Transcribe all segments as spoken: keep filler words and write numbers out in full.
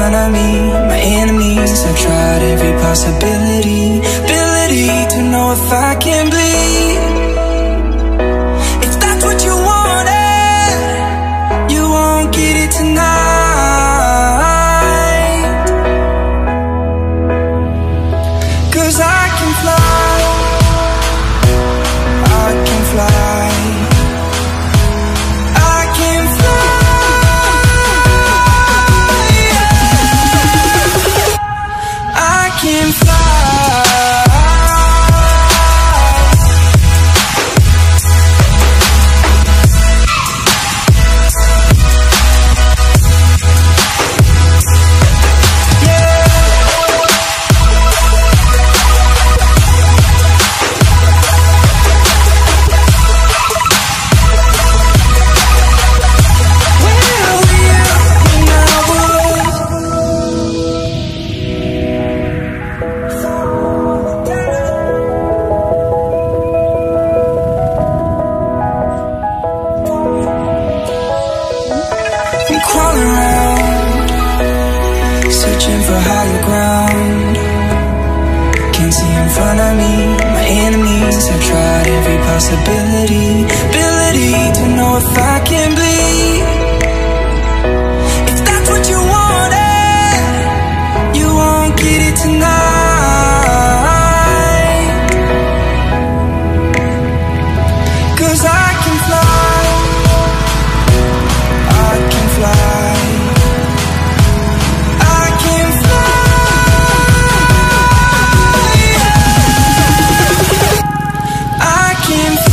front of me, my enemies. I've tried every possibility, ability to know if I can bleed. If that's what you wanted, you won't get it tonight. 'Cause I can fly, I can fly, I can fly, yeah. I can fly. Possibility, ability to know if I can bleed. If that's what you wanted, you won't get it tonight. 'Cause I can fly, I can fly, I can fly, yeah. I can fly.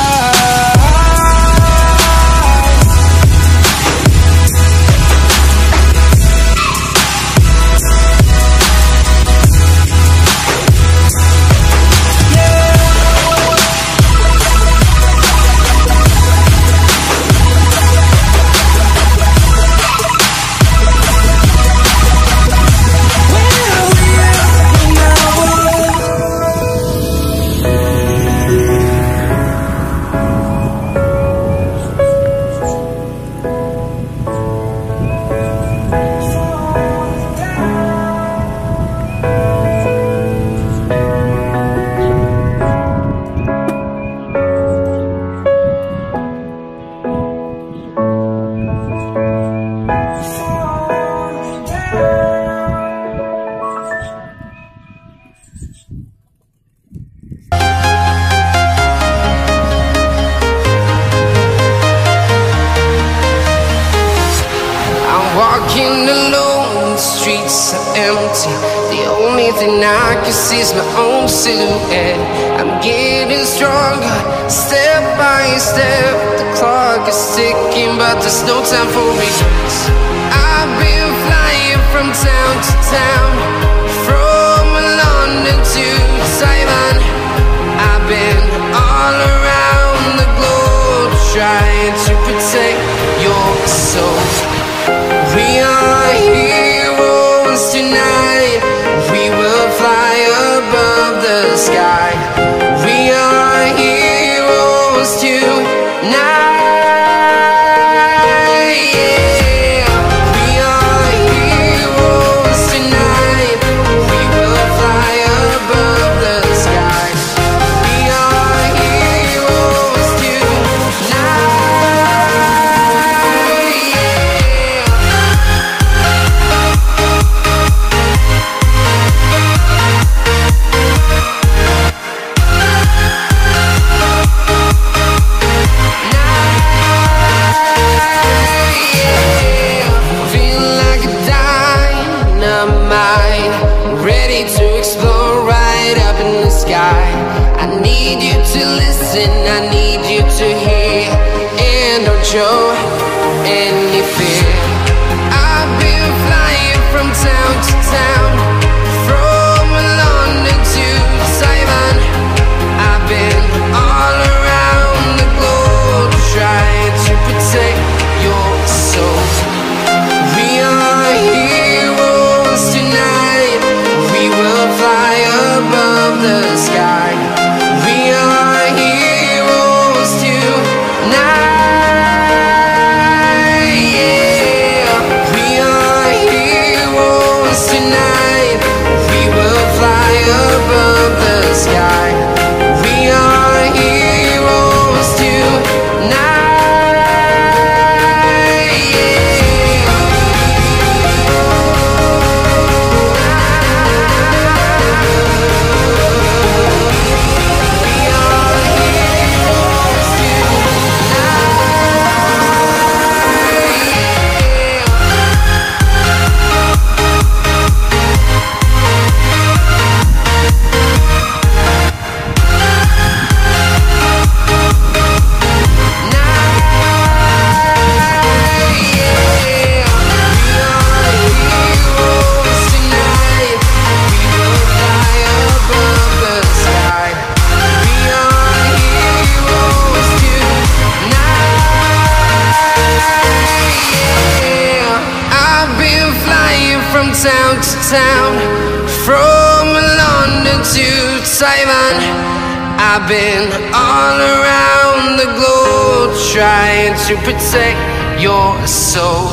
Walking alone, the streets are empty. The only thing I can see is my own silhouette. I'm getting stronger, step by step. The clock is ticking, but there's no time for regrets. I've been flying from town to town, from London to Taiwan. I've been all around the globe, trying to protect your soul. We are heroes tonight. We will fly above the sky. We are heroes tonight. Yeah. We are heroes tonight. We will fly above the sky. We are heroes tonight. To explore right up in the sky. I need you to listen, I need you to hear, and don't show any fear. I've been flying from town to town, from London to Taiwan. I've been all around the globe, trying to protect your soul. We are heroes tonight. We will fly above the sky. We are heroes tonight. from London to Taiwan, I've been all around the globe trying to protect your soul.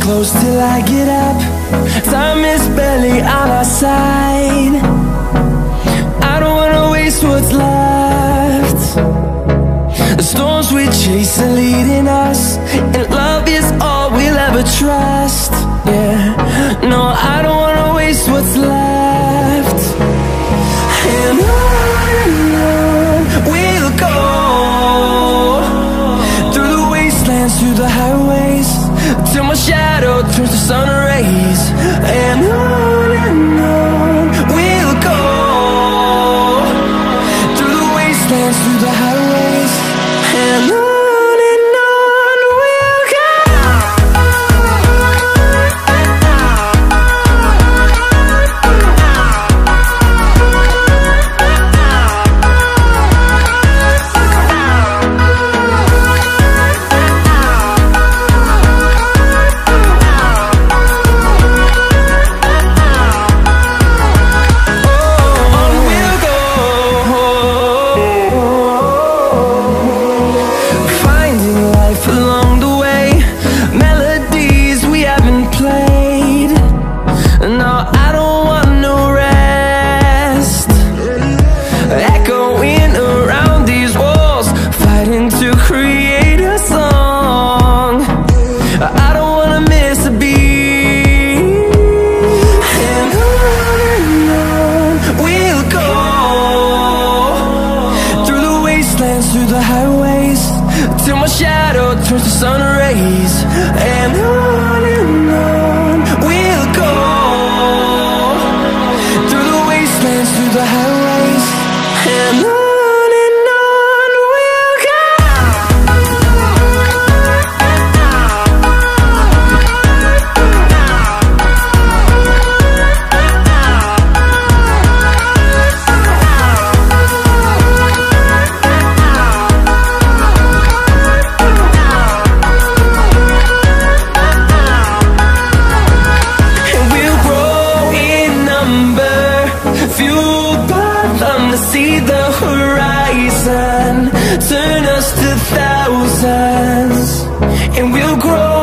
close till I get up. Time is barely on our side. I don't wanna waste what's left. The storms we chase are leading us, and love is all we'll ever trust. Yeah, no, I don't wanna waste what's left. And on and on we'll go, through the wastelands, through the highways, till my shadow turns to sun rays. And on and on we'll go, through the wastelands, through the highways, and on. Through the highways, till my shadow turns to sun rays. And on and on we'll go, through the wastelands, through the highways, and on. See the horizon turn us to thousands, and we'll grow